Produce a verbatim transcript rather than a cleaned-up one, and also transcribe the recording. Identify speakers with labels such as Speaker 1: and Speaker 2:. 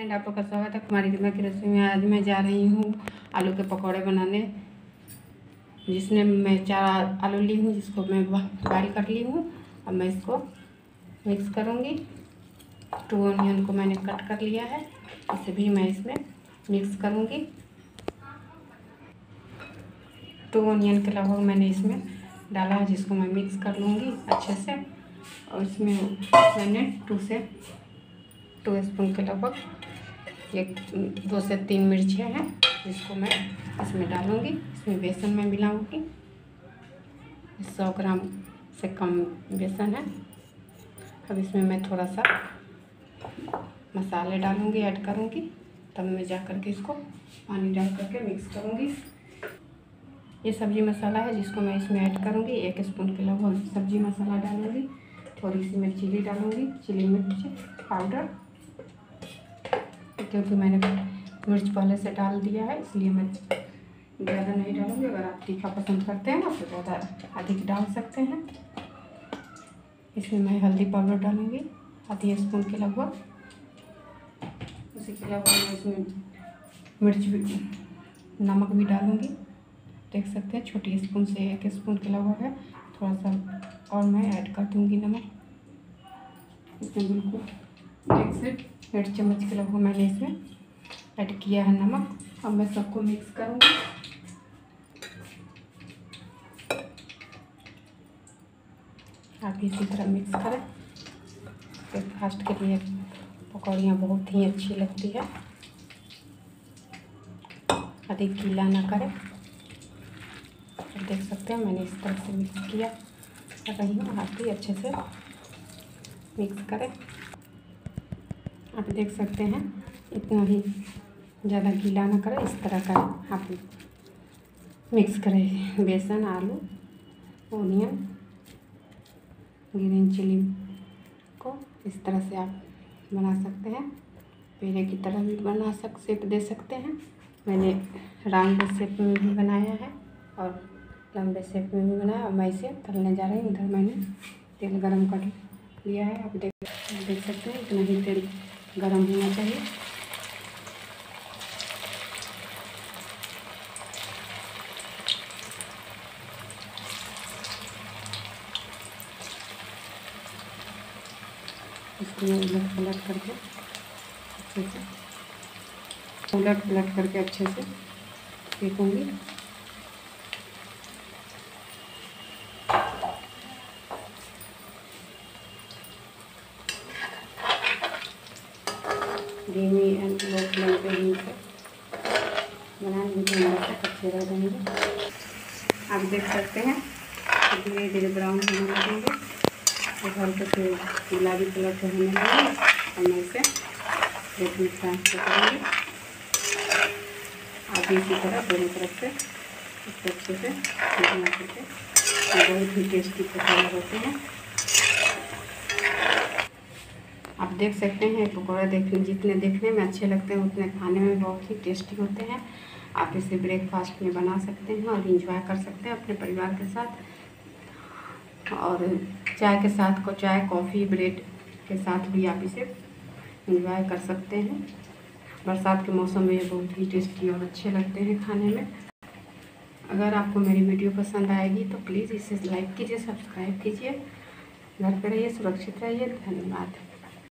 Speaker 1: Friend, आप लोग का स्वागत है हमारी दिमाग की रेसिपी में। आज मैं जा रही हूँ आलू के पकौड़े बनाने, जिसमें मैं चार आलू ली हूँ, जिसको मैं बॉइल कर ली हूँ। अब मैं इसको मिक्स करूँगी। टू ऑनियन को मैंने कट कर लिया है, इसे भी मैं इसमें मिक्स करूँगी। टू ऑनियन के लगभग मैंने इसमें डाला है, जिसको मैं मिक्स कर लूँगी अच्छे से। और इसमें मैंने टू से टू स्पून के लगभग एक दो से तीन मिर्चियाँ हैं, जिसको मैं इसमें डालूँगी। इसमें बेसन में मिलाऊँगी। सौ ग्राम से कम बेसन है। अब इसमें मैं थोड़ा सा मसाले डालूँगी, ऐड करूँगी। तब मैं जा कर के इसको पानी डाल करके मिक्स करूँगी। ये सब्जी मसाला है, जिसको मैं इसमें ऐड करूँगी। एक स्पून के लगभग सब्जी मसाला डालूँगी। थोड़ी सी मैं चिली डालूँगी, चिली मिर्च पाउडर, क्योंकि मैंने मिर्च पहले से डाल दिया है, इसलिए मैं ज़्यादा नहीं डालूँगी। अगर आप तीखा पसंद करते हैं ना तो ज़्यादा अधिक डाल सकते हैं। इसमें मैं हल्दी पाउडर डालूँगी आधी स्पून के लगभग। उसी के अलावा मैं इसमें मिर्च भी नमक भी डालूँगी। देख सकते हैं छोटी स्पून से एक स्पून के लगभग है। थोड़ा सा और मैं ऐड कर दूँगी नमक। इसमें बिल्कुल एक से डेढ़ चम्मच के लगभग मैंने इसमें ऐड किया है नमक। अब मैं सबको मिक्स करूँगी। आप इसी तरह मिक्स करें। ब्रेकफास्ट के लिए पकौड़ियाँ बहुत ही अच्छी लगती है। अधिक गीला ना करें। देख सकते हैं मैंने इस तरह से मिक्स किया कर रही हूँ। आप भी अच्छे से मिक्स करें। आप देख सकते हैं इतना ही ज़्यादा गीला ना करें, इस तरह का आप मिक्स करें। बेसन, आलू, ऑनियन, ग्रीन चिली को इस तरह से आप बना सकते हैं। पेड़े की तरह भी बना सक शेप दे सकते हैं। मैंने राउंड शेप में भी बनाया है और लंबे शेप में भी बनाया। और मैं इसे तलने जा रही हूँ। इधर मैंने तेल गरम कर लिया है। आप देख देख सकते हैं इतना ही तेल गरम होना चाहिए। इसको मैं उलट पलट करके अच्छे से उलट पलट करके अच्छे से सेकूँगी। धीमी एंड लो फ्लेम पे ही बनाने में अच्छे रह जाएंगे। आप देख सकते हैं धीरे धीरे ब्राउन होने लगेंगे और हल्के से गुलाबी कलर के होने लगेंगे। और मैं इसे प्लेट में ट्रांसफर करूँगी। आप इसी तरह दोनों तरफ से इसको अच्छे से बना करके बहुत ही टेस्टी पकौड़े होते हैं। आप देख सकते हैं पकौड़े देखने जितने देखने में अच्छे लगते हैं उतने खाने में बहुत ही टेस्टी होते हैं। आप इसे ब्रेकफास्ट में बना सकते हैं और इंजॉय कर सकते हैं अपने परिवार के साथ। और चाय के साथ को चाय कॉफ़ी ब्रेड के साथ भी आप इसे इंजॉय कर सकते हैं। बरसात के मौसम में ये बहुत ही टेस्टी और अच्छे लगते हैं खाने में। अगर आपको मेरी वीडियो पसंद आएगी तो प्लीज़ इसे लाइक कीजिए, सब्सक्राइब कीजिए। घर पर रहिए, सुरक्षित रहिए। धन्यवाद।